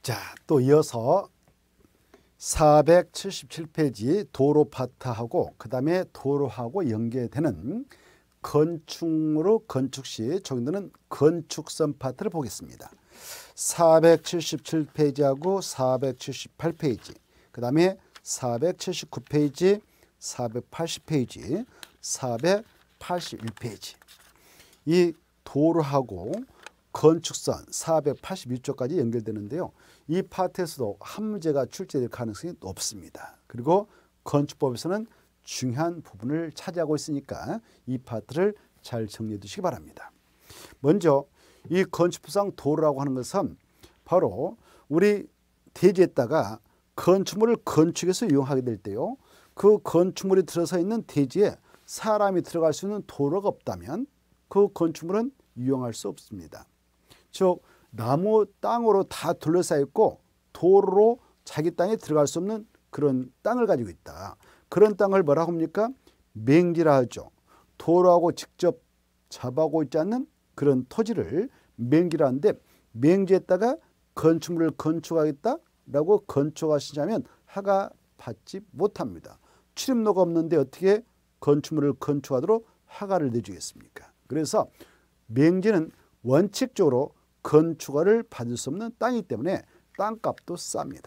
자, 또 이어서 477페이지 도로 파트하고 그 다음에 도로하고 연계되는 건축물의 건축 시 적용되는 건축선 파트를 보겠습니다. 477페이지하고 478페이지, 그 다음에 479페이지, 480페이지, 481페이지. 이 도로하고 건축선 482쪽까지 연결되는데요. 이 파트에서도 한 문제가 출제될 가능성이 높습니다. 그리고 건축법에서는 중요한 부분을 차지하고 있으니까 이 파트를 잘 정리해 두시기 바랍니다. 먼저 이 건축법상 도로라고 하는 것은 바로 우리 대지에다가 건축물을 건축해서 이용하게 될 때요. 그 건축물이 들어서 있는 대지에 사람이 들어갈 수 있는 도로가 없다면 그 건축물은 이용할 수 없습니다. 즉 나무 땅으로 다 둘러싸여 있고 도로로 자기 땅에 들어갈 수 없는 그런 땅을 가지고 있다. 그런 땅을 뭐라고 합니까? 맹지라 하죠. 도로하고 직접 접하고 있지 않는 그런 토지를 맹지라 하는데, 맹지에다가 건축물을 건축하겠다라고 건축하시자면 허가 받지 못합니다. 출입로가 없는데 어떻게 건축물을 건축하도록 허가를 내주겠습니까? 그래서 맹지는 원칙적으로 건축허가를 받을 수 없는 땅이기 때문에 땅값도 쌉니다.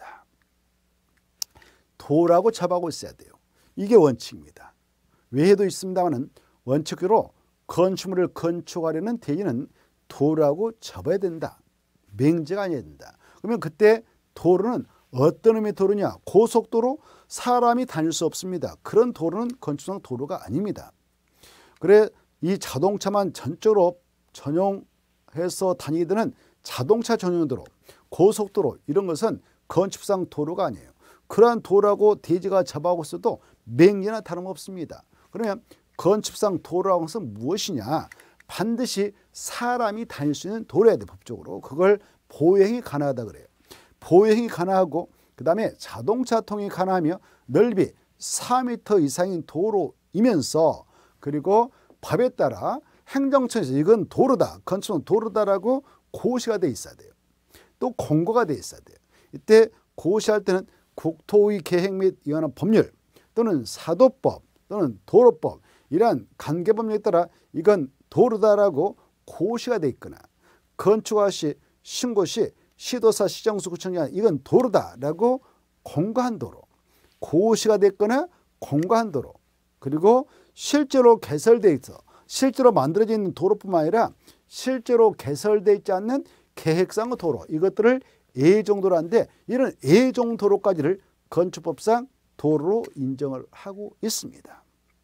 도라고 접하고 있어야 돼요. 이게 원칙입니다. 외에도 있습니다만 원칙으로 건축물을 건축하려는 대지는 도라고 접어야 된다. 맹지가 아니어야 된다. 그러면 그때 도로는 어떤 의미의 도로냐? 고속도로, 사람이 다닐 수 없습니다. 그런 도로는 건축상 도로가 아닙니다. 그래 이 자동차만 전적으로 전용해서 다니게 되는 자동차 전용 도로, 고속도로 이런 것은 건축상 도로가 아니에요. 그러한 도로하고 대지가 접하고 있어도 맹지나 다름없습니다. 그러면 건축상 도로라고 하는 것은 무엇이냐? 반드시 사람이 다닐 수 있는 도로여야 돼, 법적으로. 그걸 보행이 가능하다 그래요. 보행이 가능하고 그 다음에 자동차 통행이 가능하며 넓이 4m 이상인 도로이면서, 그리고 법에 따라 행정처에서 이건 도로다, 건축은 도로다라고 고시가 돼 있어야 돼요. 또 공고가 돼 있어야 돼요. 이때 고시할 때는 국토의 계획 및 이하는 법률 또는 사도법 또는 도로법 이러한 관계법률에 따라 이건 도로다라고 고시가 돼 있거나, 건축허가 시 신고 시 시도사 시정수 구청장 이건 도로다라고 공고한 도로, 고시가 됐거나 공고한 도로, 그리고 실제로 개설되어 있어 실제로 만들어져 있는 도로뿐만 아니라 실제로 개설되어 있지 않는 계획상의 도로, 이것들을 예정도로하는데 이런 예정도로까지를 건축법상 도로로 인정을 하고 있습니다.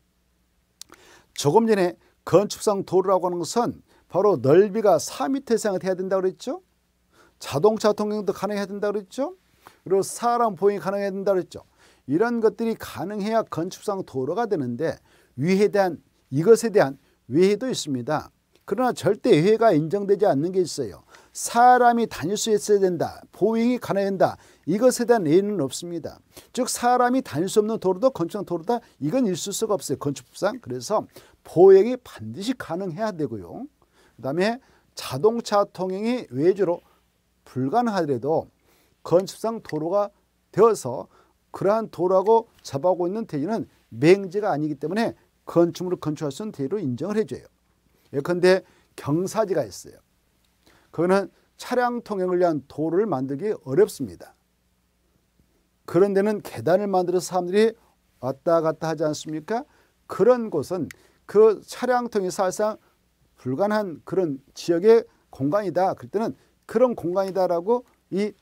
조금 전에 건축상 도로라고 하는 것은 바로 넓이가 4m 이상이 돼야 된다고 그랬죠. 자동차 통행도 가능해야 된다고 그랬죠. 그리고 사람 보행이 가능해야 된다고 그랬죠. 이런 것들이 가능해야 건축상 도로가 되는데 이것에 대한 외해도 있습니다. 그러나 절대 외해가 인정되지 않는 게 있어요. 사람이 다닐 수 있어야 된다, 보행이 가능해야 된다, 이것에 대한 예는 없습니다. 즉 사람이 다닐 수 없는 도로도 건축상 도로다, 이건 있을 수가 없어요, 건축법상. 그래서 보행이 반드시 가능해야 되고요. 그 다음에 자동차 통행이 외주로 불가능하더라도 건축상 도로가 되어서 그러한 도로하고 접하고 있는 대지는 맹지가 아니기 때문에 건축물을 건축할 수 있는 대지로 인정을 해줘요. 예컨대 경사지가 있어요. 그거는 차량 통행을 위한 도로를 만들기 어렵습니다. 그런 데는 계단을 만들어서 사람들이 왔다 갔다 하지 않습니까? 그런 곳은 그 차량 통행이 사실상 불가능한 그런 지역의 공간이다. 그럴 때는 그런 공간이다라고 이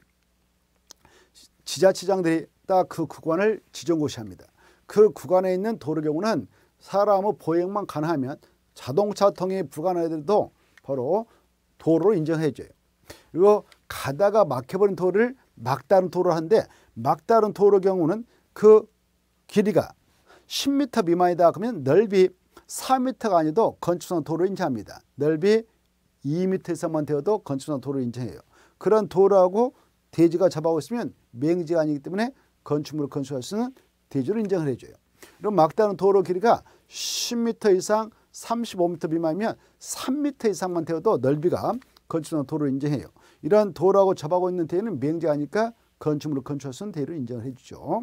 지자체장들이 딱 그 구간을 지정고시합니다. 그 구간에 있는 도로 경우는 사람의 보행만 가능하면 자동차 통행이 불가능하더라도 바로 도로로 인정해줘요. 그리고 가다가 막혀버린 도로를 막다른 도로로 하는데, 막다른 도로 경우는 그 길이가 10m 미만이다 그러면 넓이 4m가 아니어도 건축상 도로 인정합니다. 넓이 2m 이상만 되어도 건축상 도로 인정해요. 그런 도로하고 대지가 접하고 있으면 맹지가 아니기 때문에 건축물을 건축할 수 있는 대지로 인정을 해줘요. 그럼 막다른 도로 길이가 10m 이상 35m 미만이면 3m 이상만 되어도 넓이가 건축상 도로를 인정해요. 이런 도로하고 접하고 있는 대지는 맹지하니까 건축물을 건축할 수 있는 대지로 인정을 해주죠.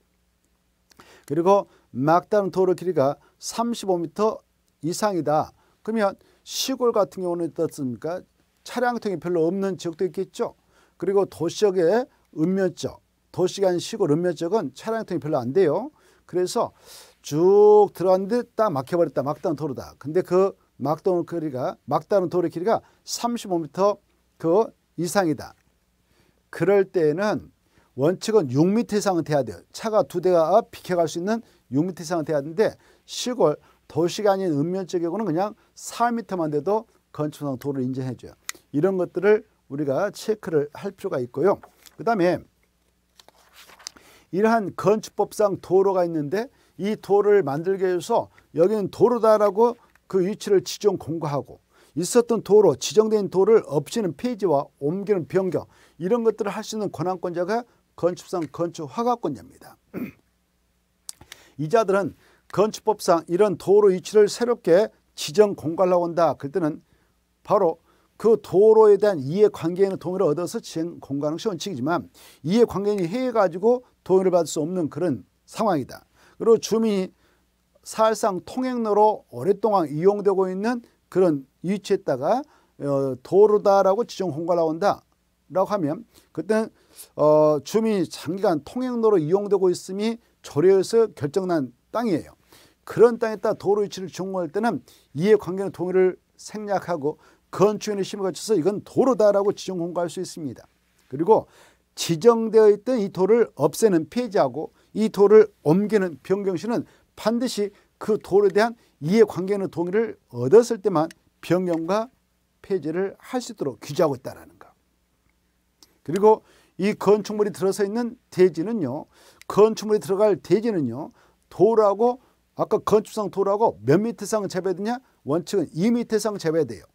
그리고 막다른 도로 길이가 35m 이상이다. 그러면 시골 같은 경우는 어떻습니까? 차량통이 별로 없는 지역도 있겠죠. 그리고 도시역의 읍면적, 도시가 아닌 시골 읍면적은 차량통이 별로 안 돼요. 그래서 쭉 들어갔는데 딱 막혀버렸다. 막다른 도로다. 근데 그 막다른 도로 길이가 35m 그 이상이다. 그럴 때는 원칙은 6m 이상은 돼야 돼요. 차가 2대가 비켜갈 수 있는 6m 이상은 돼야 되는데 시골 도시가 아닌 읍면적 경우는 그냥 4m만 돼도 건축상 도로를 인정해 줘요. 이런 것들을 우리가 체크를 할 필요가 있고요. 그 다음에 이러한 건축법상 도로가 있는데 이 도로를 만들기 위해서 여기는 도로다라고 그 위치를 지정 공고하고 있었던 도로, 지정된 도로를 없애는 폐지와 옮기는 변경 이런 것들을 할 수 있는 권한권자가 건축상 건축 허가권자입니다. 이 자들은 건축법상 이런 도로 위치를 새롭게 지정 공고하려고 한다. 그럴 때는 바로 그 도로에 대한 이해관계인의 동의를 얻어서 지정 공고하는 것이 원칙이지만 이해관계인이 해가지고 동의를 받을 수 없는 그런 상황이다. 그리고 주민이 사실상 통행로로 오랫동안 이용되고 있는 그런 위치에다가 도로다라고 지정 공고하려고 한다라고 하면 그때는 주민이 장기간 통행로로 이용되고 있음이 조례에서 결정난 땅이에요. 그런 땅에다 도로 위치를 지정할 때는 이해관계인의 동의를 생략하고 건축인의 심의를 거쳐서 이건 도로다라고 지정 공고할 수 있습니다. 그리고 지정되어 있던 이 도를 없애는 폐지하고 이 도를 옮기는 변경 시는 반드시 그 도로에 대한 이해관계인의 동의를 얻었을 때만 변경과 폐지를 할 수 있도록 규정하고 있다는 거. 그리고 이 건축물이 들어서 있는 대지는요. 건축물이 들어갈 대지는요. 도로하고 아까 건축상 도로하고 몇 미터 이상 재배해야 되냐? 원칙은 2m 이상 재배해야 돼요.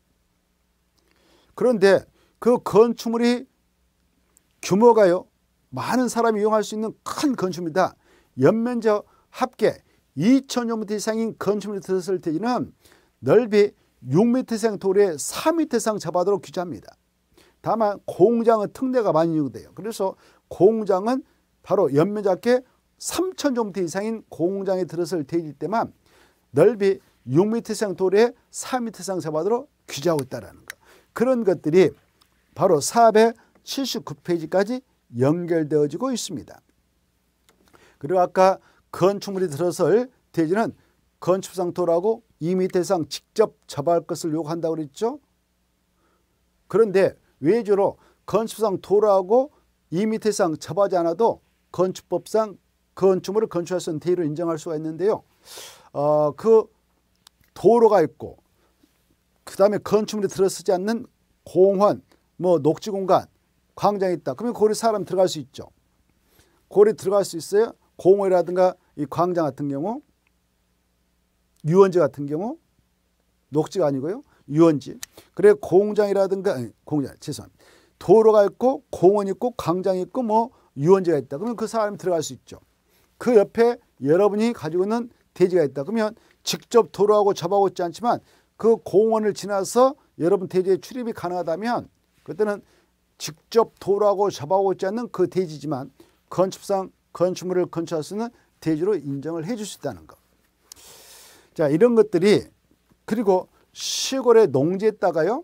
그런데 그 건축물이 규모가요. 많은 사람이 이용할 수 있는 큰 건축물이다. 연면적 합계 2,000m 이상인 건축물이 들었을 때는 넓이 6m 이상 도로에 4m 이상 접하도록 규정합니다. 다만 공장은 특례가 많이 이용돼요. 그래서 공장은 바로 연면적 합계 3,000m 이상인 공장에 들었을 때일 때만 넓이 6m 이상 도로에 4m 이상 접하도록 규정하고 있다는 것. 그런 것들이 바로 479페이지까지 연결되어지고 있습니다. 그리고 아까 건축물이 들어설 대지는 건축상 도로하고 2m 이상 직접 접할 것을 요구한다고 그랬죠. 그런데 외주로 건축상 도로하고 2m 이상 접하지 않아도 건축법상 건축물을 건축할 수 있는 대지로 인정할 수가 있는데요. 그 도로가 있고 그 다음에 건축물이 들어서지 않는 공원, 녹지공간, 광장이 있다. 그러면 거기 사람 들어갈 수 있죠. 거기 들어갈 수 있어요. 공원이라든가 이 광장 같은 경우, 유원지 같은 경우, 녹지가 아니고요. 유원지. 그래 공장이라든가 죄송합니다. 도로가 있고 공원이 있고 광장이 있고 유원지가 있다. 그러면 그 사람이 들어갈 수 있죠. 그 옆에 여러분이 가지고 있는 대지가 있다. 그러면 직접 도로하고 접하고 있지 않지만 그 공원을 지나서 여러분 대지에 출입이 가능하다면 그때는 직접 도로하고 접하고 있지 않는 그 대지지만 건축상 건축물을 건축할 수 있는 대지로 인정을 해 줄 수 있다는 것. 자, 이런 것들이 그리고 시골의 농지에다가요.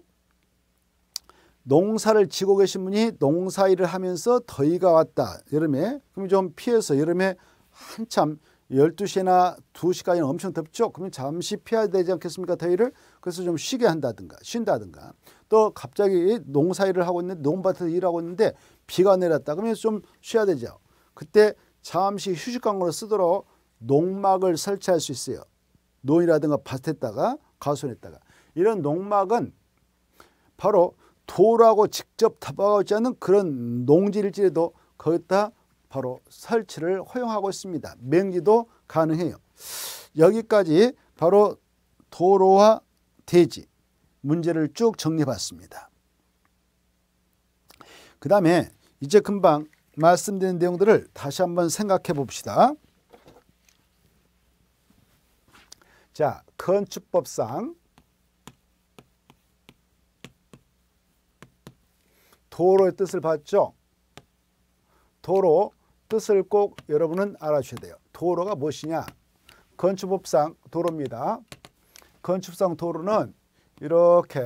농사를 지고 계신 분이 농사일을 하면서 더위가 왔다. 여름에. 그럼 좀 피해서 여름에 한참 12시나 2시까지는 엄청 덥죠. 그러면 잠시 피해야 되지 않겠습니까? 더위를. 그래서 좀 쉬게 한다든가 쉰다든가 또 갑자기 농사일을 하고 있는데 농밭에서 일하고 있는데 비가 내렸다. 그러면 좀 쉬어야 되죠. 그때 잠시 휴식광으로 쓰도록 농막을 설치할 수 있어요. 논이라든가 밭에다가 가수원에다가. 이런 농막은 바로 도로하고 직접 다가오지 않는 그런 농지일지라도 거기다 바로 설치를 허용하고 있습니다. 맹지도 가능해요. 여기까지 바로 도로와 대지 문제를 쭉 정리해봤습니다. 그 다음에 이제 금방 말씀드린 내용들을 다시 한번 생각해 봅시다. 자, 건축법상 도로의 뜻을 봤죠? 도로 뜻을 꼭 여러분은 알아주셔야 돼요. 도로가 무엇이냐? 건축법상 도로입니다. 건축상 도로는 이렇게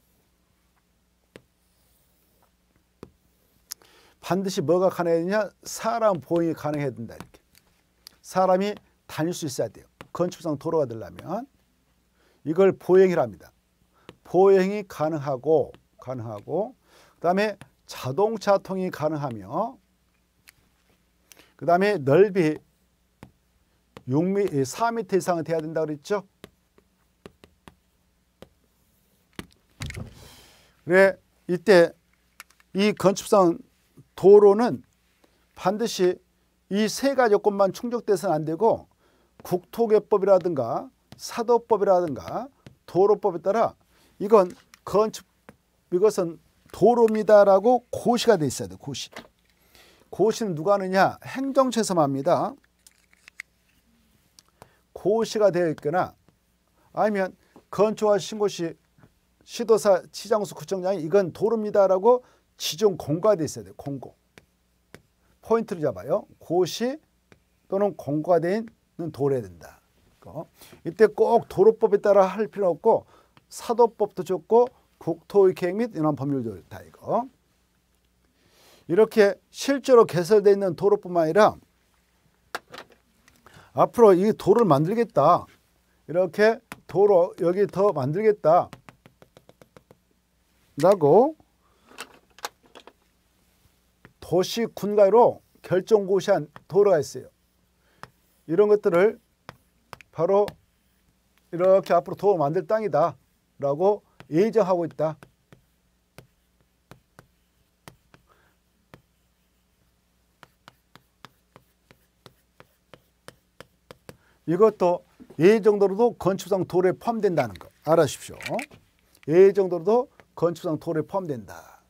반드시 뭐가 가능해야 되냐? 사람 보행이 가능해야 된다. 이렇게. 사람이 다닐 수 있어야 돼요. 건축상 도로가 되려면 이걸 보행이랍니다. 보행이 가능하고 그다음에 자동차 통행이 가능하며 그다음에 넓이 4m 이상은 돼야 된다고 그랬죠? 그래 이때 이 건축상 도로는 반드시 이 세 가지 요건만 충족돼서는 안 되고 국토개법이라든가 사도법이라든가 도로법에 따라 이것은 도로입니다라고 고시가 돼 있어야 돼요. 고시. 고시는 누가 하느냐? 행정처에서만 합니다. 고시가 되어 있거나 아니면 건축과 신고시 시도사 시장수 구청장이 이건 도로입니다라고 지정 공고가 돼 있어야 돼요. 공고. 포인트를 잡아요. 고시 또는 공고가 되어 있는 도로해야 된다. 이때 꼭 도로법에 따라 할 필요 없고 사도법도 좋고 국토의계획 및 인원법률도 좋다. 이거. 이렇게 실제로 개설되어 있는 도로뿐만 아니라 앞으로 이 도로를 만들겠다. 이렇게 도로 여기 더 만들겠다. 라고 도시 군가로 결정고시한 도로가 있어요. 이런 것들을 바로 이렇게 앞으로 도로 만들 땅이다 라고 예정하고 있다. 이것도 예정도로도 건축상 도로에 포함된다는 거 알아주십시오. 예정도로도 건축상 도로에 포함된다.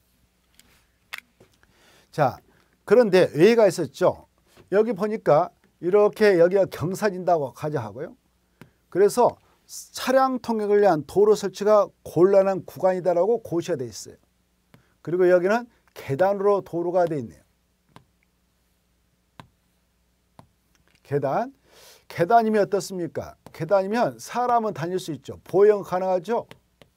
자, 그런데 예가 있었죠. 여기 보니까 이렇게 여기가 경사진다고 가정하고요. 그래서 차량 통행을 위한 도로 설치가 곤란한 구간이다라고 고시가 되어 있어요. 그리고 여기는 계단으로 도로가 되어 있네요. 계단이면 어떻습니까? 계단이면 사람은 다닐 수 있죠. 보행 가능하죠.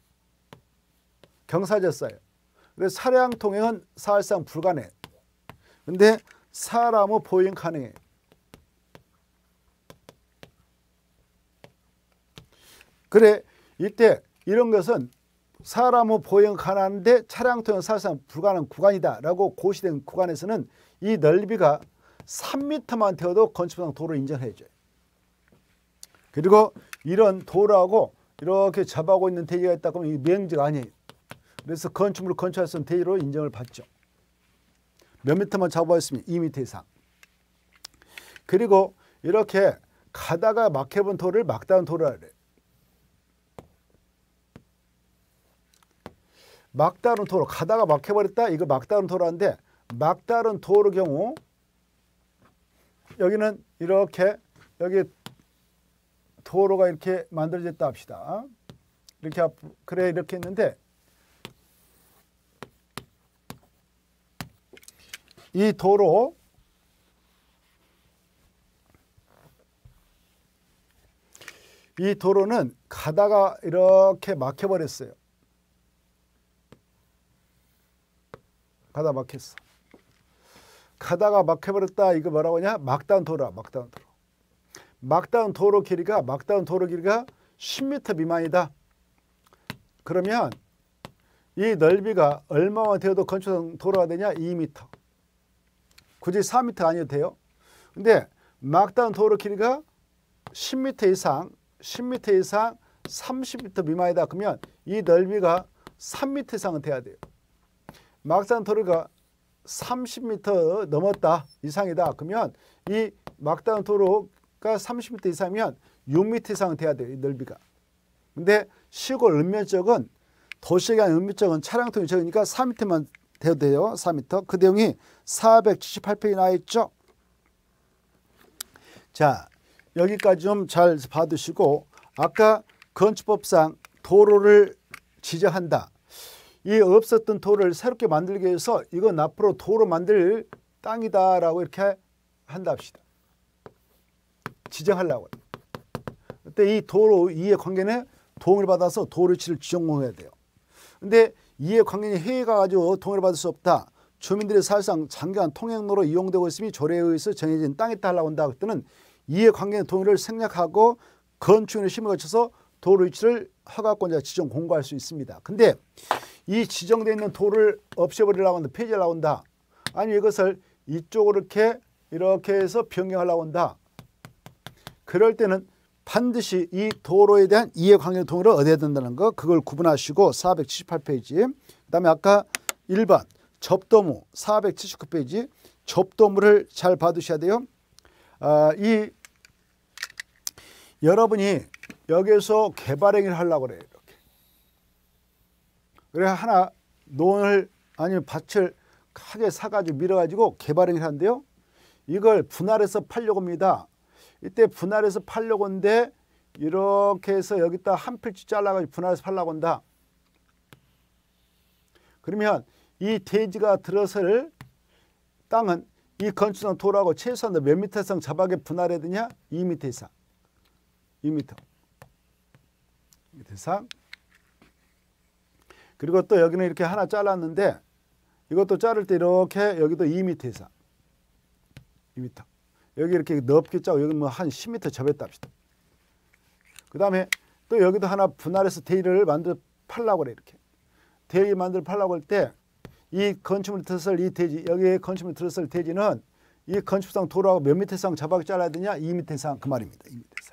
경사졌어요. 그래서 차량 통행은 사실상 불가능해요. 근데 사람은 보행 가능해요. 그래 이때 이런 것은 사람은 보행 가능한데 차량 통행 사실상 불가능한 구간이다라고 고시된 구간에서는 이 넓이가 3m만 되어도 건축상 도로 인정해줘요. 그리고 이런 도로하고 이렇게 접하고 있는 대지가 있다 그러면 이 명지가 아니에요. 그래서 건축물을 건축할 수 있는 대지로 인정을 받죠. 몇 미터만 잡아있으면 2m 이상. 그리고 이렇게 가다가 막혀본 도로를 막다운 도로라 그래요. 막다른 도로, 가다가 막혀버렸다. 이거 막다른 도로인데 막다른 도로 경우 여기는 이렇게 여기 도로가 이렇게 만들어졌다 합시다. 이렇게 그래 이렇게 했는데 이 도로는 가다가 이렇게 막혀버렸어요. 가다가 막혔어. 가다가 막혀버렸다. 이거 뭐라고 하냐? 막다운 도로야. 막다운 도로. 막다운 도로 길이가 10m 미만이다. 그러면 이 넓이가 얼마만 되어도 건축상 도로가 되냐? 2m. 굳이 4m가 아니어도 돼요. 근데 막다운 도로 길이가 10m 이상 30m 미만이다. 그러면 이 넓이가 3m 이상은 돼야 돼요. 막다운 도로가 30m 넘었다 이상이다. 그러면 이 막다운 도로가 30m 이상이면 6m 이상은 돼야 돼요. 이 넓이가. 근데 시골 읍면 도시에 한 읍면 쪽은 차량 통행이 적으니까 4m만 돼도 돼요. 4m. 그 내용이 478페이지 나와 있죠. 자, 여기까지 좀 잘 봐두시고 아까 건축법상 도로를 지정한다. 이 없었던 도를 새롭게 만들기 위해서 이건 앞으로 도로 만들 땅이다라고 이렇게 한다 합시다. 지정하려고. 그때 이 도로 이해관계는 도움을 받아서 도로 위치를 지정해야 돼요. 근데 이해관계는 해외가 가지고 도움을 받을 수 없다. 주민들이 사실상 장기간 통행로로 이용되고 있음이 조례에 의해서 정해진 땅에 있다 하려고 한다. 그때는 이해관계의 동의를 생략하고 건축인의 심의를 거쳐서 도로 위치를 허가권자 지정 공고할 수 있습니다. 근데 이 지정되어 있는 도를 없애버리려고 한다. 폐지하려고 한다. 아니 이것을 이쪽으로 이렇게 해서 변경하려고 한다. 그럴 때는 반드시 이 도로에 대한 이해관계 동의를 얻어야 된다는 거, 그걸 구분하시고 478페이지. 그 다음에 아까 1번 접도무 479페이지 접도무를 잘 봐두셔야 돼요. 여러분이 여기에서 개발행위를 하려고 그래요. 이렇게. 그래 하나 논을 아니면 밭을 크게 사가지고 밀어가지고 개발행위를 하는데요. 이걸 분할해서 팔려고 합니다. 이때 분할해서 팔려고 하는데 이렇게 해서 여기다 한 필지 잘라가지고 분할해서 팔려고 한다. 그러면 이 대지가 들어설 땅은 이 건축상 도로하고 최소한 몇 미터 이상 잡하게 분할해야 되냐? 2m 이상. 2m. 2m 이상. 그리고 또 여기는 이렇게 하나 잘랐는데 이것도 자를 때 이렇게 여기도 2m 이상. 2m. 여기 이렇게 넓게 짜고 여기 뭐 한 10m 접했다 합시다. 그 다음에 또 여기도 하나 분할해서 대지를 만들어 팔라고 그래. 이렇게. 대지 만들어 팔라고 할 때 이 건축물 들어설 이 대지, 여기에 건축물 들어설 대지는 이 건축상 도로하고 몇 미터 이상 잡아서 잘라야 되냐? 2m 이상 그 말입니다. 2m 이상.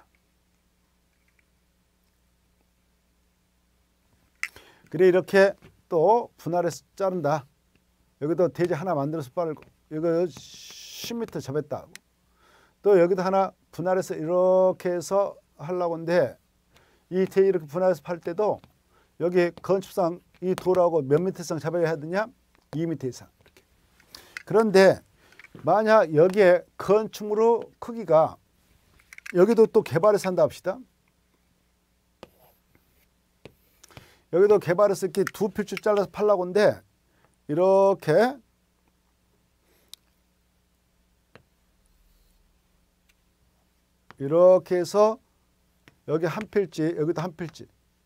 그래 이렇게 또 분할해서 자른다. 여기도 대지 하나 만들어서 빨고 이거 10m 접했다 하고 또 여기도 하나 분할해서 이렇게 해서 하려고 하는데 이 대지 이렇게 분할해서 팔 때도 여기 건축상 이 도로하고 몇 미터 이상 잡아야 되냐? 2m 이상. 이렇게. 그런데 만약 여기에 건축물의 크기가 여기도 또 개발해서 한다 합시다. 여기도 개발해서 이렇게 두 필줄 잘라서 팔라고 하는데 이렇게 해서 여기 한 필지, 여기도 한 필지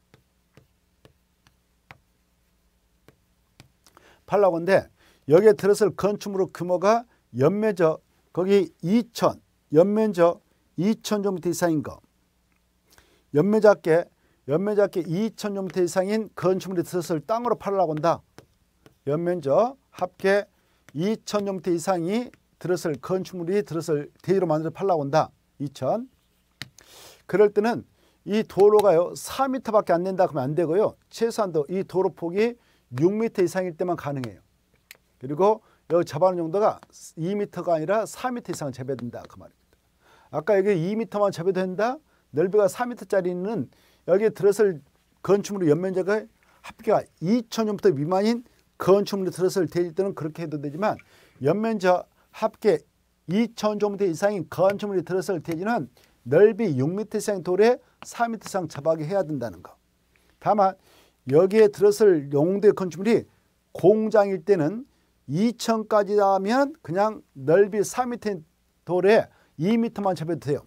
팔라고 하는데 여기에 들어설 건축물의 규모가 연면적 거기 2,000, 연면적 2,000제곱미터 이상인 거. 연면적계 2,000제곱미터 이상인 건축물이 들어설 땅으로 팔라고 한다. 연면적 합계 2,000제곱미터 이상이 들어설 건축물이 들어설 대지로 만들어 팔라고 한다. 2,000. 그럴 때는 이 도로가요 4m밖에 안 된다 그러면 안 되고요. 최소한도 이 도로 폭이 6m 이상일 때만 가능해요. 그리고 여기 잡아놓은 정도가 2m가 아니라 4m 이상은 재배해야 된다 그 말입니다. 아까 여기 2m만 재배도 된다. 넓이가 4m짜리는 여기에 들어설 건축물의 연면적의 합계가 2,000제곱미터 미만인 건축물이 들어설 대지 때는 그렇게 해도 되지만 연면적 합계 2,000제곱미터 이상인 건축물이 들어설 대지는 넓이 6m 이상의 도로에 4m 이상 잡하게 해야 된다는 거. 다만 여기에 들어설 용도의 건축물이 공장일 때는 2,000까지 하면 그냥 넓이 4m 도로에 2m만 잡아도 돼요.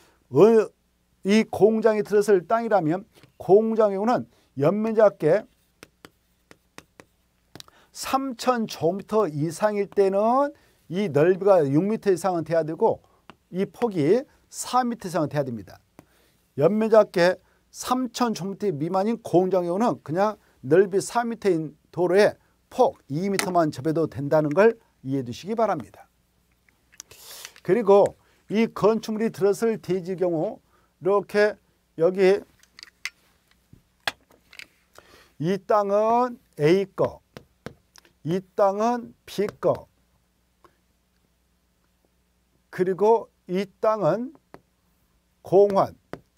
이 공장이 들어설 땅이라면 공장의 경우는 연면적계 3,000제곱미터 이상일 때는 이 넓이가 6m 이상은 돼야 되고 이 폭이 4m 이상은 돼야 됩니다. 연면적계 3,000제곱미터 미만인 공장의 경우는 그냥 넓이 4m인 도로에 폭 2m만 접해도 된다는 걸 이해해 두시기 바랍니다. 그리고 이 건축물이 들어설 대지의 경우 이렇게 여기 이 땅은 A 거, 이 땅은 B 거, 그리고 이 땅은 공환,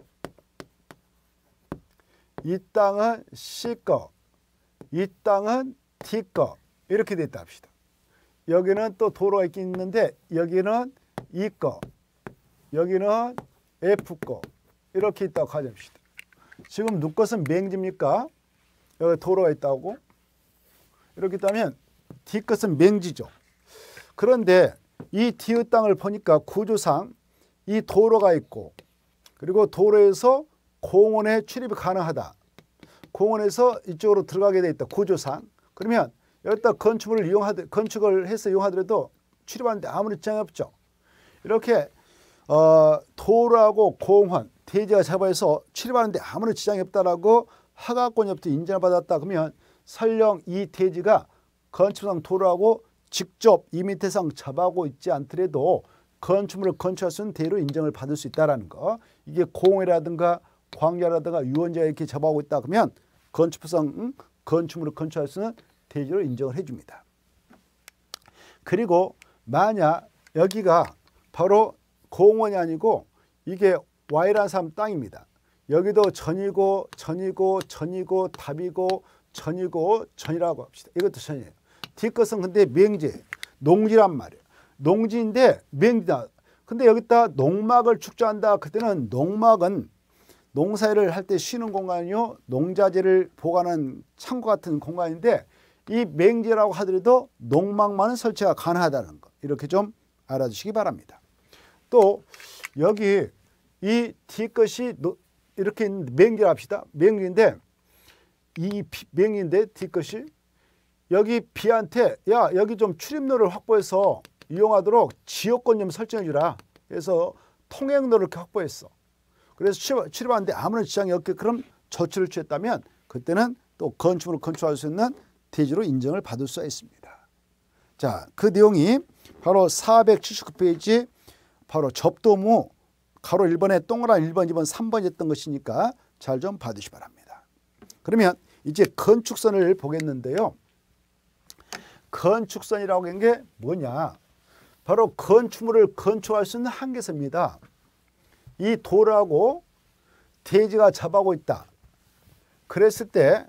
이 땅은 C 거, 이 땅은 D 거 이렇게 돼 있다 합시다. 여기는 또 도로가 있긴 있는데 여기는 E 거, 여기는 F 거 이렇게 있다고 가정합시다. 지금 누 것은 맹지입니까? 여기 도로가 있다고. 이렇게 있다면 D끝은 맹지죠. 그런데 이 D의 땅을 보니까 구조상 이 도로가 있고 그리고 도로에서 공원에 출입이 가능하다. 공원에서 이쪽으로 들어가게 돼 있다. 구조상. 그러면 여기다 건축을 해서 이용하더라도 출입하는데 아무런 지장이 없죠. 이렇게 도로하고 공원, 대지가 잡아서 출입하는데 아무런 지장이 없다라고 허가권으로부터 인정을 받았다. 그러면 설령 이 대지가 건축상 도로하고 직접 2m 이상 접하고 있지 않더라도 건축물을 건축할 수 있는 대로 인정을 받을 수 있다는 거. 이게 공원이라든가 광야라든가 유원지가 이렇게 접하고 있다 그러면 건축상 건축물을 건축할 수 있는 대지로 인정을 해줍니다. 그리고 만약 여기가 바로 공원이 아니고 이게 Y라는 사람 땅입니다. 여기도 전이고 답이고 전이라고 합시다. 이것도 전이에요. D것은 근데 맹지, 농지란 말이에요. 농지인데 맹지다. 근데 여기다 농막을 축조한다. 그때는 농막은 농사일을 할 때 쉬는 공간이요. 농자재를 보관하는 창고 같은 공간인데 이 맹지라고 하더라도 농막만은 설치가 가능하다는 거. 이렇게 좀 알아주시기 바랍니다. 또 여기 이 D것이 이렇게 있는 맹지라 합시다. 맹지인데 이 맹지인데 D것이 여기 B한테 야 여기 좀 출입로를 확보해서 이용하도록 지역권 좀 설정해 주라. 그래서 통행로를 이렇게 확보했어. 그래서 출입하는데 아무런 지장이 없게 그럼 조치를 취했다면 그때는 또 건축으로 건축할 수 있는 대지로 인정을 받을 수가 있습니다. 자, 그 내용이 바로 479페이지 바로 접도무 가로 1번에 동그란 1번, 2번, 3번 했던 것이니까 잘 좀 봐주시기 바랍니다. 그러면 이제 건축선을 보겠는데요. 건축선이라고 하는 게 뭐냐? 바로 건축물을 건축할 수 있는 한계선입니다. 이 도로하고 대지가 접하고 있다. 그랬을 때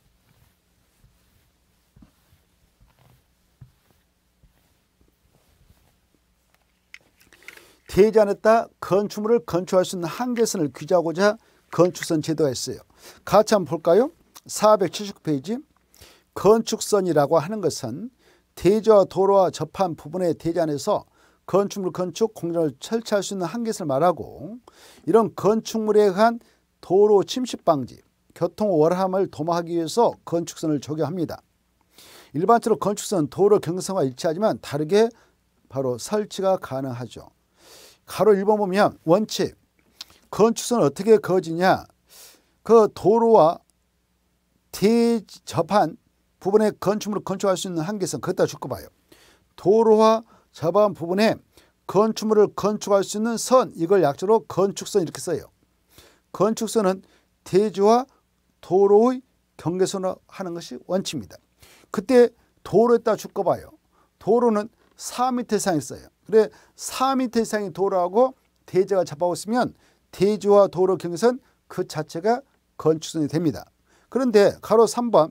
대지 안에다 건축물을 건축할 수 있는 한계선을 규정하고자 건축선 제도가 있어요. 같이 한번 볼까요? 479페이지. 건축선이라고 하는 것은 대지와 도로와 접한 부분의 대지 안에서 건축물 건축 공정을 설치할 수 있는 한계선을 말하고 이런 건축물에 의한 도로 침식 방지, 교통 월함을 도모하기 위해서 건축선을 적용합니다. 일반적으로 건축선은 도로 경사와 일치하지만 다르게 바로 설치가 가능하죠. 가로 1번 보면 원칙, 건축선은 어떻게 그어지냐. 그 도로와 대지 접한 부분에 건축물을 건축할 수 있는 한계선, 그것다 줄거 봐요. 도로와 접한 부분에 건축물을 건축할 수 있는 선, 이걸 약자로 건축선 이렇게 써요. 건축선은 대지와 도로의 경계선을 하는 것이 원칙입니다. 그때 도로에다 줄거 봐요. 도로는 4m 이상이 있어요. 그래 4m 이상의 도로하고 대지가 접하고 있으면 대지와 도로 경계선 그 자체가 건축선이 됩니다. 그런데 가로 3번은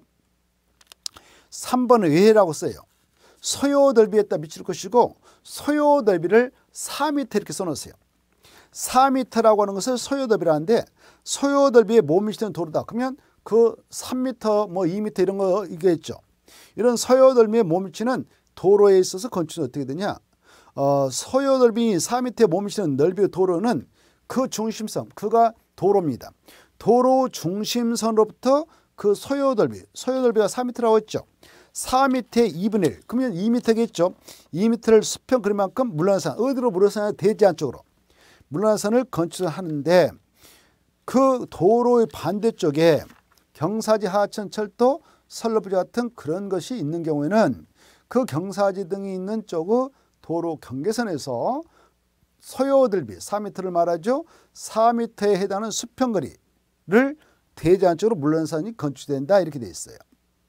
외해라고 써요. 소요 넓이에다 미칠 것이고 소요 넓이를 4m 이렇게 써놓으세요. 4m라고 하는 것을 소요 넓이라는데 소요 넓이에 못 미치는 도로다. 그러면 그 3m, 뭐 2m 이런 거 이겠죠. 이런 소요 넓이에 못 미치는 도로에 있어서 건축은 어떻게 되냐? 소요 넓이 4m에 못 미치는 넓이의 도로는 그 중심선, 그가 도로입니다. 도로 중심선으로부터 그 소요 넓이가 4m라고 했죠. 4m의 2분의 1, 그러면 2m겠죠. 2m를 수평 그림만큼 물러나선, 어디로 물러나냐? 대지 안쪽으로. 물러나선을 건축하는데 그 도로의 반대쪽에 경사지, 하천, 철도, 선로부지 같은 그런 것이 있는 경우에는 그 경사지 등이 있는 쪽의 도로 경계선에서 소요 넓이 4m를 말하죠. 4m에 해당하는 수평거리를 대지 안쪽으로 물러나선이 건축된다 이렇게 되어 있어요.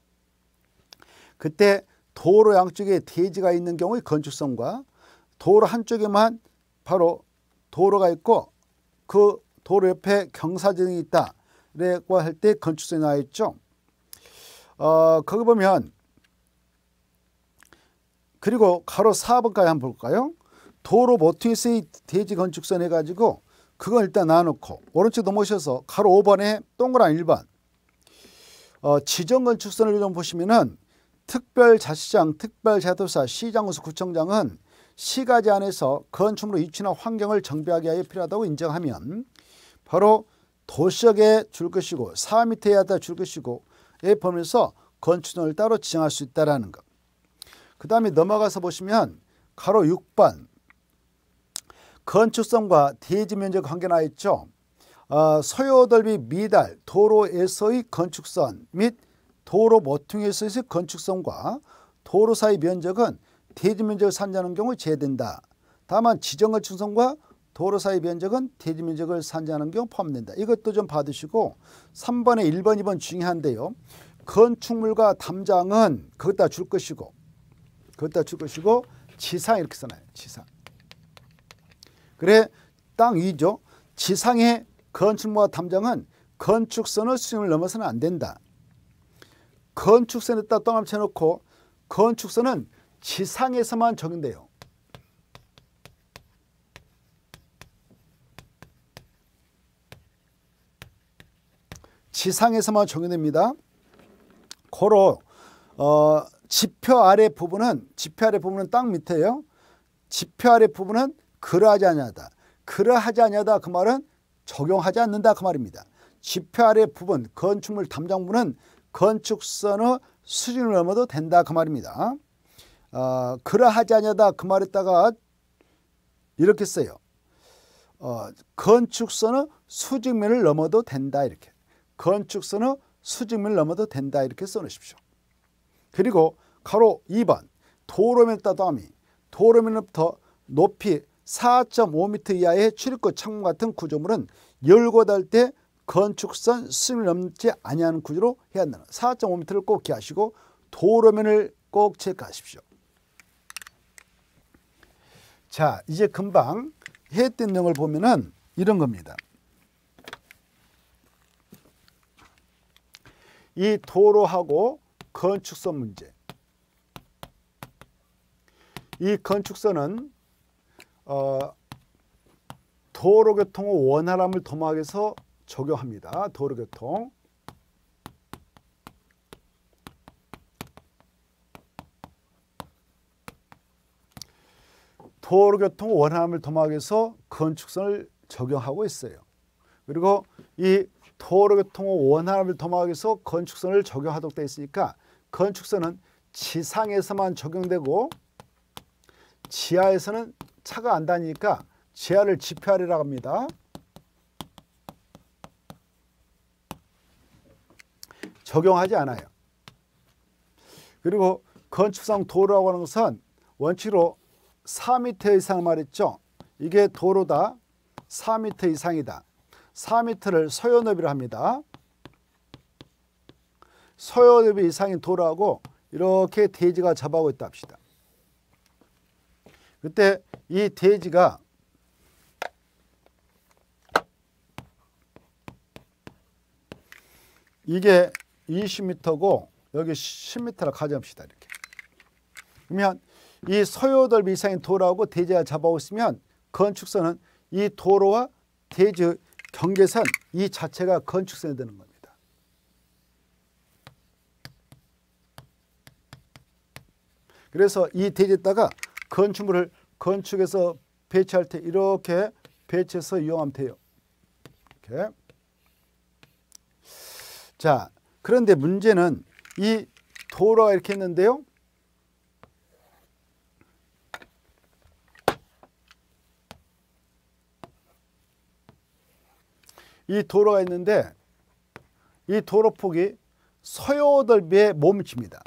그때 도로 양쪽에 대지가 있는 경우의 건축선과 도로 한쪽에만 바로 도로가 있고 그 도로 옆에 경사지 등이 있다라고 할 때 건축선이 나와 있죠. 거기 보면 그리고 가로 4번까지 한번 볼까요? 도로 모퉁이에서의 대지 건축선 해가지고 그건 일단 놔놓고 오른쪽 넘어오셔서 가로 5번에 동그란 1번 지정 건축선을 좀 보시면은 특별자치장, 특별자도사, 시장군수, 구청장은 시가지 안에서 건축물의 위치나 환경을 정비하기 위하여 필요하다고 인정하면 바로 도시역에 줄 것이고 4m에다 줄 것이고 에 보면서 건축성을 따로 지정할 수 있다는 것. 그 다음에 넘어가서 보시면 가로 6번 건축성과 대지 면적 관계 나와 있죠. 소요 넓이 미달 도로에서의 건축선 및 도로 모퉁이에서의 건축성과 도로 사이 면적은 대지 면적을 산정하는 경우 제외된다. 다만 지정 건축성과 도로 사이 면적은 대지 면적을 산정하는 경우 포함된다. 이것도 좀 봐두시고 3번에 1번, 2번 중요한데요. 건축물과 담장은 거기다 줄 것이고 지상 이렇게 써놔요. 지상. 그래 땅 위죠. 지상의 건축물과 담장은 건축선의 수준을 넘어서는 안 된다. 건축선에다 동그라미 쳐놓고 건축선은 지상에서만 적용돼요. 지상에서만 적용됩니다. 고로 지표 아래 부분은 땅 밑에요. 지표 아래 부분은 그러하지 아니하다. 그러하지 아니하다 그 말은 적용하지 않는다 그 말입니다. 지표 아래 부분 건축물 담장부는 건축선의 수준을 넘어도 된다 그 말입니다. 그러하지 아니하다 그 말에다가 이렇게 써요. 건축선의 수직면을 넘어도 된다 이렇게. 건축선의 수직면을 넘어도 된다 이렇게 써놓으십시오. 그리고 가로 2번 도로면에다 더하기 도로면부터 높이 4.5m 이하의 출입구 창문 같은 구조물은 열고 닫을 때 건축선 수직을 넘지 아니하는 구조로 해야 한다. 4.5m를 꼭 기하시고 도로면을 꼭 체크하십시오. 자, 이제 금방 했던 내용을 보면은 이런 겁니다. 이 도로하고 건축선 문제. 이 건축선은 도로교통의 원활함을 도모하기 위해서 적용합니다. 도로교통. 도로교통 원활함을 도모하기 위해서 건축선을 적용하고 있어요. 그리고 이 도로교통의 원활함을 도모하기 위해서 건축선을 적용하도록 되어 있으니까 건축선은 지상에서만 적용되고 지하에서는 차가 안 다니니까 지하를 지표 아래라고 합니다. 적용하지 않아요. 그리고 건축상 도로라고 하는 것은 원칙으로 4m 이상 말했죠. 이게 도로다. 4m 이상이다. 4m를 소요 넓이로 합니다. 소요 넓이 이상인 도로하고 이렇게 대지가 접하고 있다 합시다. 그때 이 대지가 이게 20m고 여기 10m를 가져옵시다. 이렇게. 그러면 이 소요 넓이 이상인 도로하고 대지가 잡아오고 있으면 건축선은 이 도로와 대지 경계선 이 자체가 건축선이 되는 겁니다. 그래서 이 대지에다가 건축물을 건축에서 배치할 때 이렇게 배치해서 이용하면 돼요. 이렇게. 자, 그런데 문제는 이 도로가 이렇게 있는데요. 이 도로가 있는데 이 도로폭이 소요 넓이에 못 미칩니다.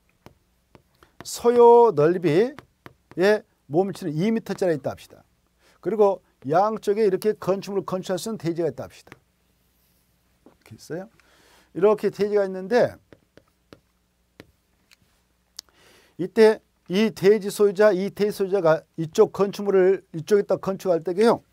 소요 넓이에 못 미치는 2m짜리 있다 합시다. 그리고 양쪽에 이렇게 건축물을 건축할 수 있는 대지가 있다 합시다. 이렇게 있어요. 이렇게 대지가 있는데 이때 이 대지 소유자가 이쪽 건축물을 이쪽에다 건축할 때게요.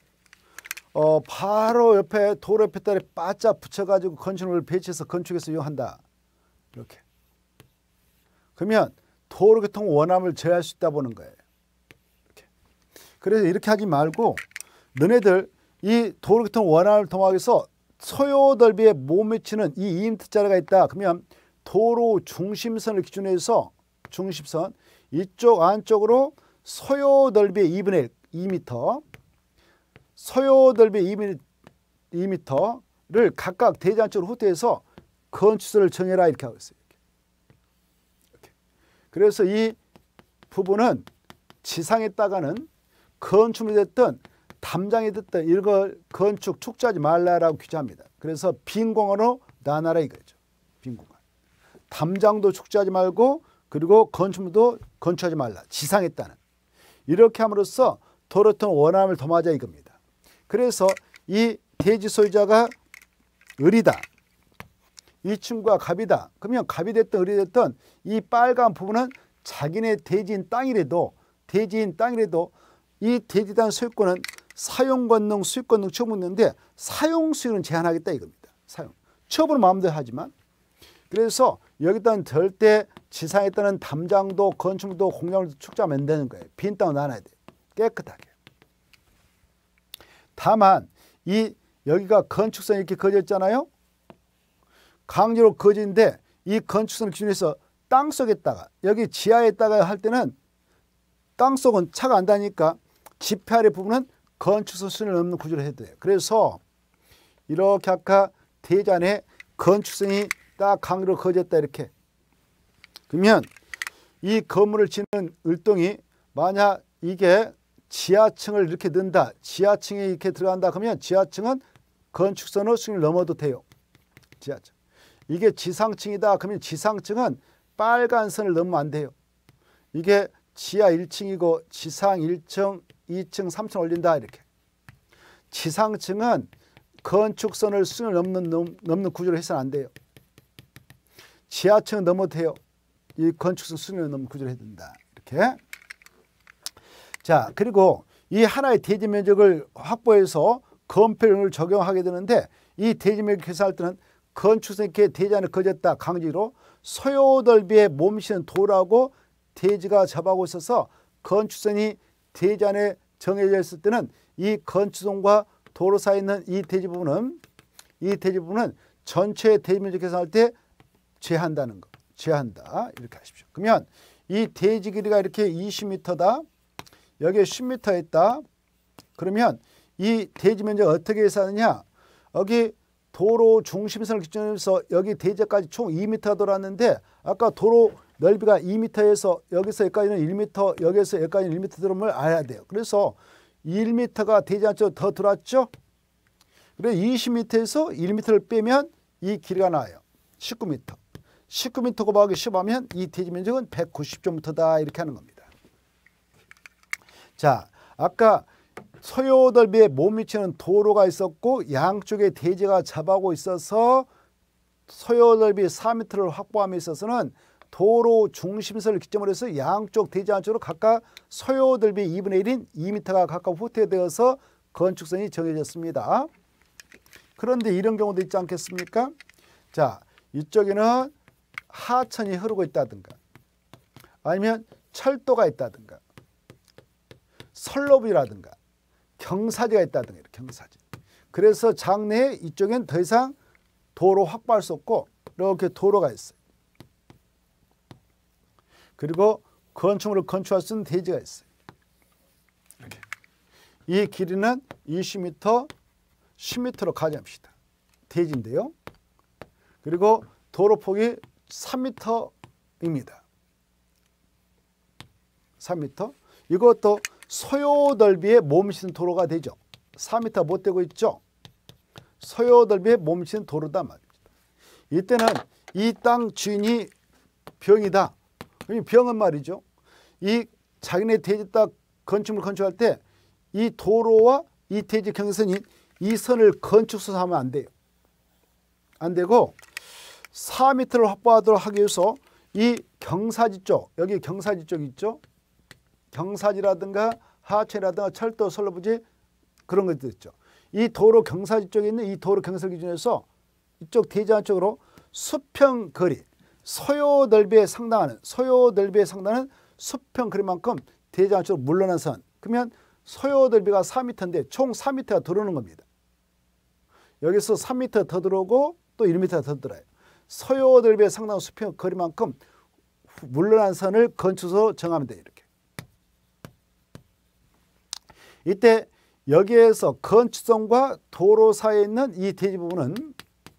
바로 옆에 도로 옆에 따라 바짝 붙여가지고 건축물을 배치해서 건축해서 이용한다. 이렇게. 그러면 도로교통 원활함을 제어할 수 있다 보는 거예요. 이렇게. 그래서 이렇게 하지 말고 너네들 이 도로교통 원활함을 도모하기 위해서 소요 넓이에 못 미치는 이 2m짜리가 있다. 그러면 도로 중심선을 기준으로 해서 중심선 이쪽 안쪽으로 소요 넓이의 2분의 1, 2m, 소요 넓이의 2m를 각각 대지 안쪽으로 후퇴해서 건축선을 정해라 이렇게 하고 있어요. 이렇게. 그래서 이 부분은 지상에다가는 건축물이 됐든 담장이 됐든 이걸 건축 축조하지 말라라고 규정합니다. 그래서 빈 공간으로 나눠라 이거죠. 빈 공간. 담장도 축조하지 말고 그리고 건축물도 건축하지 말라. 지상에 따는. 이렇게 함으로써 도로통 원함을 도모하자 이겁니다. 그래서 이 대지 소유자가 을이다. 이 친구가 갑이다. 그러면 갑이 됐든 을이 됐든 이 빨간 부분은 자기네 대지인 땅이라도 이 대지에 대한 소유권은 사용권능, 수익권능 처분 있는데 사용 수익은 제한하겠다 이겁니다. 사용. 처분은 마음대로 하지만 그래서 여기다는 절대 지상에 따른 담장도 건축물도 공장물도 축조하면 안 되는 거예요. 빈 땅을 나눠야 돼요. 깨끗하게. 다만 이 여기가 건축선이 이렇게 그어졌잖아요. 강제로 그어진데 이 건축선을 기준해서 땅속에다가 여기 지하에다가 할 때는 땅속은 차가 안 다니까 지표 아래 부분은 건축선 수준을 넘는 구조를 해야 돼요. 그래서 이렇게 아까 대지 안에 건축선이 딱 강으로 그어졌다 이렇게. 그러면 이 건물을 짓는 을동이 만약 이게 지하층을 이렇게 넣는다. 지하층에 이렇게 들어간다. 그러면 지하층은 건축선으로 수준을 넘어도 돼요. 지하층. 이게 지상층이다. 그러면 지상층은 빨간 선을 넘으면 안 돼요. 이게 지하 1층이고 지상 1층, 2층, 3층 올린다 이렇게. 지상층은 건축선을 수준을 넘는 구조로 해서는 안 돼요. 지하층은 넘어도 돼요. 이 건축선 수준을 넘는 구조로 해야 된다. 이렇게. 자, 그리고 이 하나의 대지 면적을 확보해서 건폐율을 적용하게 되는데 이 대지 면적 계산할 때는 건축선이 이렇게 대지 안에 거졌다. 강지로 소요 넓이에 몸쉬는 도라고 대지가 접하고 있어서 건축선이 대지 안에 정해져 있을 때는 이 건축선과 도로 사이에 있는 이 대지 부분은 전체 대지 면적 계산할 때 제한다는 거. 제한다. 이렇게 하십시오. 그러면 이 대지 길이가 이렇게 20m다. 여기에 10m 있다. 그러면 이 대지 면적 어떻게 계산하느냐? 여기 도로 중심선을 기준으로 해서 여기 대지까지 총 2m 돌았는데 아까 도로 넓이가 2m에서 여기서 여기까지는 1m, 여기서 여기까지는 1m 들어오는 걸 알아야 돼요. 그래서 1m가 대지 안쪽으로 더 들어왔죠. 그래서 20m에서 1m를 빼면 이 길이가 나와요. 19m. 19m 곱하기 10하면 이 대지 면적은 190제곱미터다 이렇게 하는 겁니다. 자, 아까 소요 넓이에 못 미치는 도로가 있었고 양쪽에 대지가 접하고 있어서 소요 넓이 4m를 확보함에 있어서는 도로 중심선을 기점으로 해서 양쪽 대지 안쪽으로 각각 소요 넓이 2분의 1인 2m가 각각 후퇴되어서 건축선이 정해졌습니다. 그런데 이런 경우도 있지 않겠습니까? 자, 이쪽에는 하천이 흐르고 있다든가 아니면 철도가 있다든가 선로부라든가 경사지가 있다든가 이렇게 경사지. 그래서 장내에 이쪽엔 더 이상 도로 확보할 수 없고 이렇게 도로가 있어요. 그리고 건축물을 건축할 수 있는 대지가 있어요. 이렇게. 이 길이는 20m, 10m로 가정합시다. 대지인데요. 그리고 도로폭이 3m입니다. 3m. 이것도 소요 넓이에 몸쉬는 도로가 되죠. 4m 못 되고 있죠. 소요 넓이에 몸쉬는 도로다 말입니다. 이때는 이 땅 주인이 병이다. 병은 말이죠. 이 자기네 대지 땅 건축물 건축할 때 이 도로와 이 대지 경선이 이 선을 건축선으로 하면 안 돼요. 안 되고 4m를 확보하도록 하기 위해서 이 경사지 쪽, 여기 경사지 쪽 있죠. 경사지라든가 하천이라든가 철도, 선로부지 그런 것들 있죠. 이 도로 경사지 쪽에 있는 이 도로 경사를 기준해서 이쪽 대지 안쪽으로 수평 거리, 소요 넓이에 상당하는 수평 거리만큼 대지 안쪽으로 물러난 선. 그러면 소요 넓이가 4m인데 총 4m가 들어오는 겁니다. 여기서 3m 더 들어오고 또 1m 더 들어요. 소요 넓이에 상당한 수평 거리만큼 물러난 선을 건축선으로 정하면 돼요. 이렇게. 이때 여기에서 건축선과 도로 사이에 있는 이 대지 부분은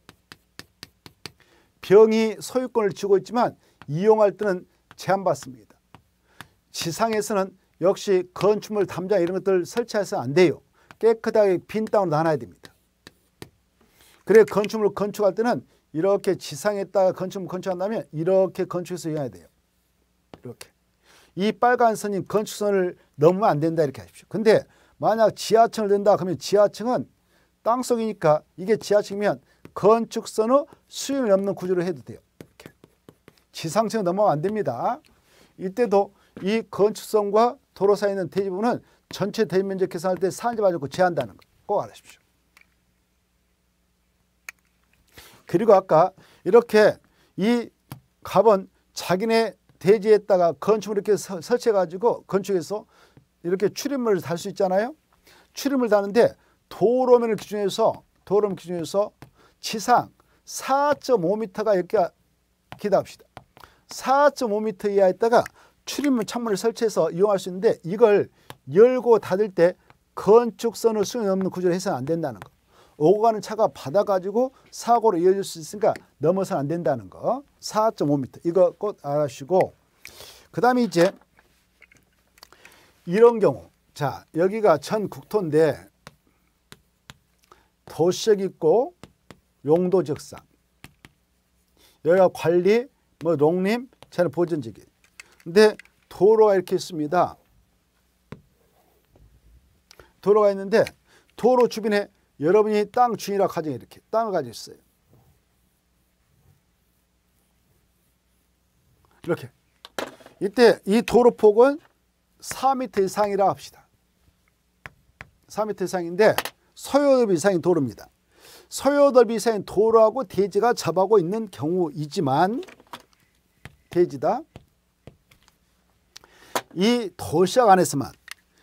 병이 소유권을 쥐고 있지만 이용할 때는 제한받습니다. 지상에서는 역시 건축물 담장 이런 것들 설치해서 안 돼요. 깨끗하게 빈 땅으로 나눠야 됩니다. 그래 건축물을 건축할 때는 이렇게 지상에다가 건축물 건축한다면 이렇게 건축해서 이용해야 돼요. 이렇게. 이 빨간 선이 건축선을 넘으면 안 된다 이렇게 하십시오. 근데 만약 지하층을 낸다 그러면 지하층은 땅속이니까 이게 지하층이면 건축선의 수용이 없는 구조로 해도 돼요. 이렇게. 지상층을 넘어가면 안 됩니다. 이때도 이 건축선과 도로 사이에 있는 대지 부분은 전체 대지 면적 계산할 때 산지하지 않고 제한다는 거 꼭 알아주십시오. 그리고 아까 이렇게 이 갑은 자기네 대지에다가 건축물을 이렇게 설치해가지고 건축해서 이렇게 출입물을 달 수 있잖아요. 출입물 다는데 도로면을 기준해서 지상 4.5m가 이렇게 기다합시다. 4.5m 이하에다가 출입문 창문을 설치해서 이용할 수 있는데 이걸 열고 닫을 때 건축선을 수용이 없는 구조로 해서는 안 된다는 거. 오고 가는 차가 받아가지고 사고로 이어질 수 있으니까 넘어서는 안 된다는 거. 4.5m 이거 꼭 알아주시고 그 다음에 이제 이런 경우 자 여기가 전 국토인데 도시적 있고 용도적상 여기가 관리 뭐 농림 자연 보전지기 근데 도로가 이렇게 있습니다. 도로가 있는데 도로 주변에 여러분이 땅 주인이라고 가정해 이렇게 땅을 가지고 있어요. 이렇게 이때 이 도로 폭은 4m 이상이라 합시다. 4m 이상인데 소요넓이 이상인 도로입니다. 소요넓이 이상인 도로하고 대지가 접하고 있는 경우이지만 대지다. 이 도시약 안에서만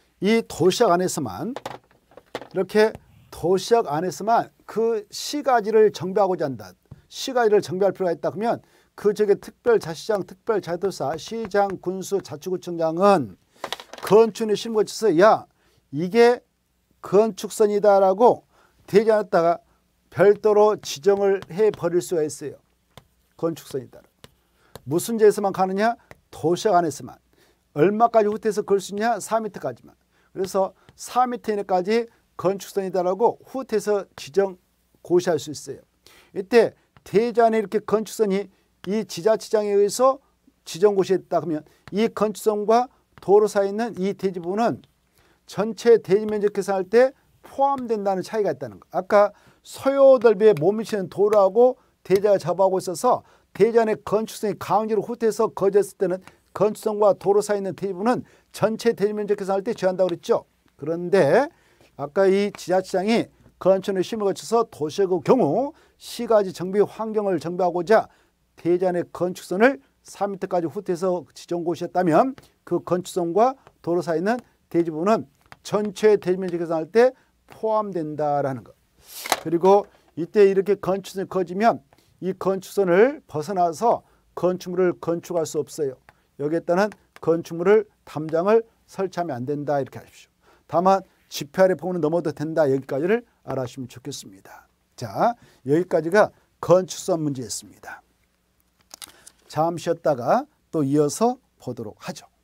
이렇게 도시약 안에서만 그 시가지를 정비하고자 한다. 시가지를 정비할 필요가 있다 그러면 그 지역의 특별자치장, 특별자치도사, 시장, 군수, 자치구청장은 건축에 심을 거쳐서 야 이게 건축선이다라고 되지 않았다가 별도로 지정을 해버릴 수가 있어요. 건축선이다. 무슨 지에서만 가느냐? 도시약 안에서만. 얼마까지 후퇴해서 걸 수 있냐? 4m까지만. 그래서 4m 이내까지 건축선이다라고 후퇴해서 지정 고시할 수 있어요. 이때 대지안에 이렇게 건축선이 이 지자체장에 의해서 지정 고시했다 그러면 이 건축선과 도로 사이에 있는 이 대지 부분은 전체 대지 면적 계산할 때 포함된다는 차이가 있다는 거. 아까 소요 넓이에 못 미치는 도로하고 대지가 접하고 있어서 대지 안에 건축선이 강제로 후퇴해서 거졌을 때는 건축선과 도로 사이에 있는 대지 부분은 전체 대지 면적 계산할 때 제한한다고 그랬죠. 그런데 아까 이 지자체장이 건축의 심을 거쳐서 도시의 경우 시가지 정비 환경을 정비하고자 대지 안에 건축선을 4m까지 후퇴해서 지정 고시했다면 그 건축선과 도로 사이에 있는 대지 부분은 전체 대지 면적 계산할 때 포함된다라는 것. 그리고 이때 이렇게 건축선이 커지면 이 건축선을 벗어나서 건축물을 건축할 수 없어요. 여기에다는 건축물을 담장을 설치하면 안 된다 이렇게 하십시오. 다만 지표 아래 부분은 넘어도 된다 여기까지를 알아주시면 좋겠습니다. 자 여기까지가 건축선 문제였습니다. 잠시 쉬었다가 또 이어서 보도록 하죠.